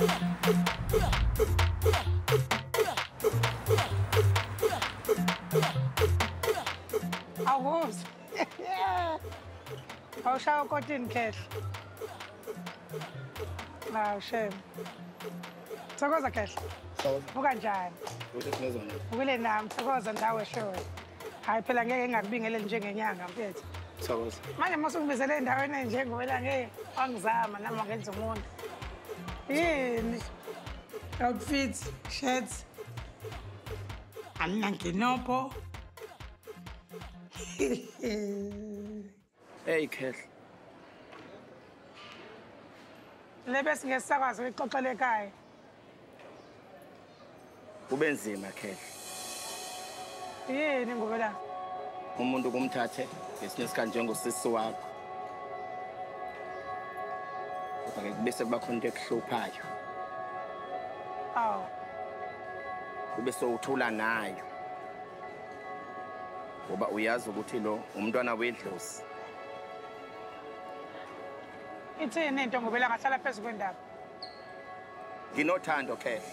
Awuzi. Awushaya ukotini khehle. Hawu shem. Thokoza khehle. Ukanjani? Ukule nami thokoza ndawe show. Hayi phela ngeke ngakubingeleli njengenyanga mfethu. Thokoza. Manje mase ungibizele endaweni enjengobela ngeke wangizama nami ngenza umuntu. Yini? Outfit, shirts. Ananginopho. Hey Khehle. Lebese ngesakwazi ukuxoxela ekhaya. Kubenzima Khehle. Yini Ngubelanga? Umuntu kumthathe ngesinye isikhathi njengosisi wakho. Kodwa bese kuba khona into ekuhluphayo. Aw. Bese uthula nayo. Ngoba uyazi ukuthi lo umntwana wedlozi. Ithini into Ngubelanga hlala phezulu kwendaba? Nginothando Khehle.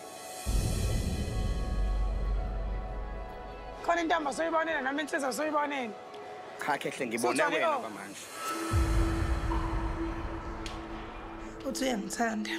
Khona intombi soyibonile noma insizwa soyibonile? Cha Khehle ngibone wena kwamanje. Uthi uyangithanda.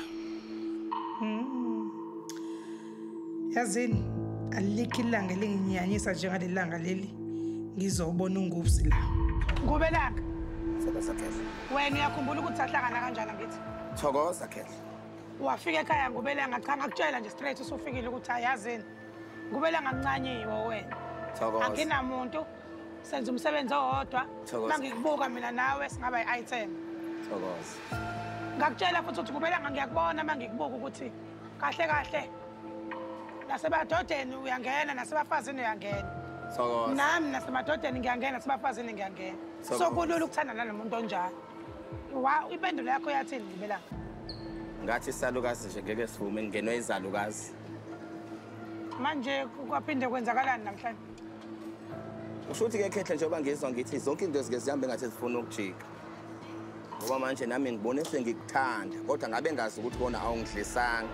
Yazini alikho ilanga elinginyanyisa njengalelanga leli ngizobona ungubsi la. Ngubelanga. Thokoza Khehle. Wena uyakhumbula ukuthi sahlangana kanjani ngithi? Thokoza Khehle. Wafika ekhaya Ngubelanga cha ngakutshela nje straight usufikile ukuthi ayazini. Ngubelanga ncanyiwe wena. Thokoza. Akinamuntu senza umsebenzi owodwa. Mangikubuka mina nawe singaba i-item. Thokoza. Ngakutshela futhi ukuthi Ngubelanga ngiyakubona mangikubuka ukuthi kahle kahle nasemadodeni uyangena nasebafazini uyangena. Thokoza. Nami nasemadodeni ngiyangena nasebafazini ngiyangena. So kulula ukuthanda nalomuntu onjalo. Impendulo yakho yathini Ngubelanga? Ngathi isalukazi nje ngeke sivume ngenwe izalukazi. Manje kwaphinde kwenzakalani namhlanje? Usho ukuthi ke Khehle njengoba ngizwa ngithi zonke into zike zihambe ngathi zifuna ukujika. Ngoba manje nami ngibone sengikuthanda kodwa ngabe ngazi ukuthi bona awungidlisanga.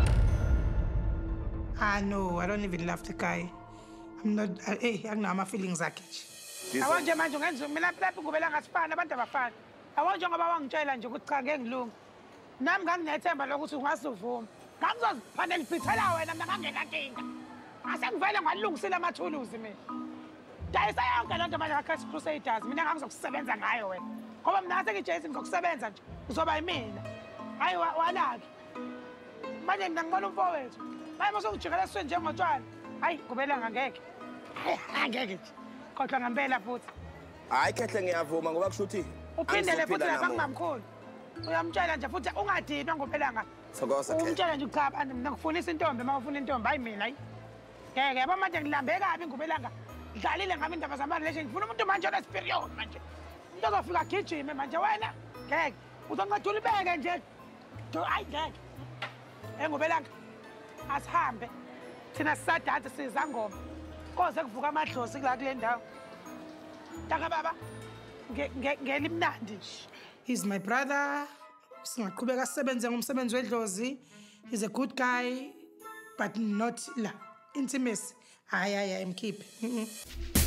No, I don't even love the guy. I'm not akunama feelings akhe nje. Awonje manje ungenza mina lapho Ngubelanga sifana abantu abafana. Awonje ngoba wangitshela nje ukuthi cha ngeke ngilunge. Nami nganginethemba lokuthi ungasuvuma. Ngangizoziphanela iphithela wena mina ngangenankinga. Asengivele ngalungisile amathuluzi mina. Dayisa yonke lento manje ka-Christ Crusaders mina ngangizokusebenza ngayo wena. Ngoba mina sengijeyithi ngizokusebenza nje uzoba yimina. Hayi walaki. Manje mina ngibona umfowethu. Hayi mase ungijikela esweni njengotshwala. Hayi Ngubelanga ngeke. Angeke nje. Kodwa ngempela futhi. Hayi Khehle ngiyavuma ngoba kusho ukuthi uphindele futhi lapha kungamkhulu. Uyamtshela nje futhi ungadinwa Ngubelanga. Thokoza Khehle. Umtshela nje cha mina ngifunisa intombi mawufuna intombi hayi mina hayi. Ngeke yabo manje ngilambe kabi Ngubelanga. Ngidlalile ngami indaba zama relation ngifuna umuntu manje onesperiod manje. Umuntu ozofika gijime manje wena. Ngeke uzonqathula ibeke nje. Hayi ngeke. Ngubelanga asihambe. Thina sisadansi sizangoma. Koze kuvuka amadlozi kula kule ndawo. Taka baba. Ngelimnandi nje. He's my brother. Singaqhubeka sisebenze ngomsebenzi wedlozi. He's a good guy but not la intimacy. Hayi I'm keep.